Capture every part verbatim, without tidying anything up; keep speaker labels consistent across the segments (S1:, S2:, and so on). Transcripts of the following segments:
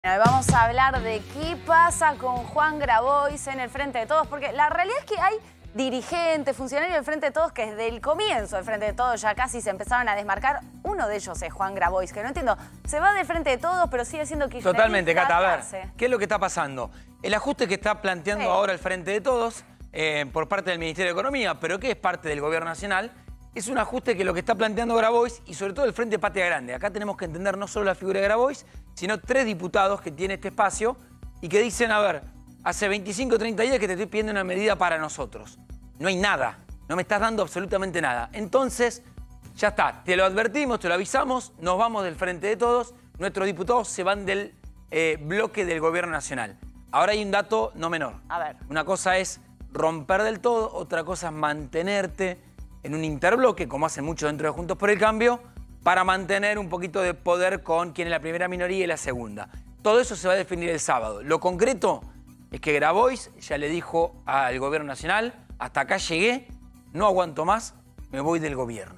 S1: Bueno, vamos a hablar de qué pasa con Juan Grabois en el Frente de Todos, porque la realidad es que hay dirigentes, funcionarios del Frente de Todos que desde el comienzo del Frente de Todos ya casi se empezaron a desmarcar. Uno de ellos es Juan Grabois, que no entiendo, se va del Frente de Todos, pero sigue siendo kirchnerista.
S2: Totalmente, Cata, a ver,
S1: hace?
S2: ¿qué es lo que está pasando? El ajuste que está planteando
S1: Sí.
S2: ahora el Frente de Todos eh, por parte del Ministerio de Economía, pero que es parte del Gobierno Nacional, es un ajuste que lo que está planteando Grabois y sobre todo el Frente Patria Grande. Acá tenemos que entender no solo la figura de Grabois, sino tres diputados que tienen este espacio y que dicen, a ver, hace veinticinco o treinta días que te estoy pidiendo una medida para nosotros. No hay nada, no me estás dando absolutamente nada. Entonces, ya está, te lo advertimos, te lo avisamos, nos vamos del Frente de Todos, nuestros diputados se van del eh, bloque del Gobierno Nacional. Ahora hay un dato no menor.
S1: A ver.
S2: Una cosa es romper del todo, otra cosa es mantenerte en un interbloque, como hacen muchos dentro de Juntos por el Cambio, para mantener un poquito de poder con quien es la primera minoría y la segunda. Todo eso se va a definir el sábado. Lo concreto es que Grabois ya le dijo al Gobierno Nacional, hasta acá llegué, no aguanto más, me voy del gobierno.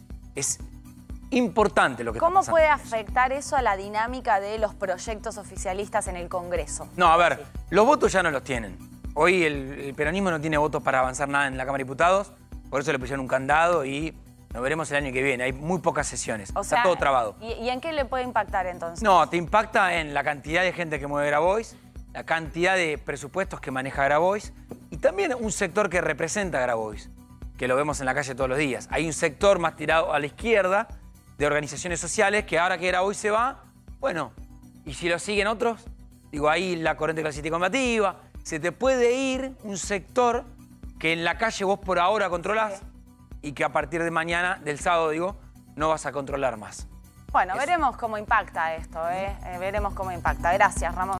S2: Es importante lo que está
S1: ¿Cómo
S2: pasando.
S1: puede afectar eso a la dinámica de los proyectos oficialistas en el Congreso?
S2: No, a ver, los votos ya no los tienen. Hoy el, el peronismo no tiene votos para avanzar nada en la Cámara de Diputados, por eso le pusieron un candado y nos veremos el año que viene. Hay muy pocas sesiones,
S1: O
S2: está
S1: sea,
S2: todo trabado.
S1: ¿y, ¿Y en qué le puede impactar entonces?
S2: No, te impacta en la cantidad de gente que mueve Grabois, la cantidad de presupuestos que maneja Grabois y también un sector que representa a Grabois, que lo vemos en la calle todos los días. Hay un sector más tirado a la izquierda de organizaciones sociales que ahora que Grabois se va, bueno, y si lo siguen otros, digo, ahí la corriente clasista y combativa, se te puede ir un sector que en la calle vos por ahora controlás
S1: Sí.
S2: y que a partir de mañana, del sábado digo, no vas a controlar más.
S1: Bueno,
S2: Eso.
S1: veremos cómo impacta esto, ¿eh? Eh, veremos cómo impacta. Gracias, Ramón.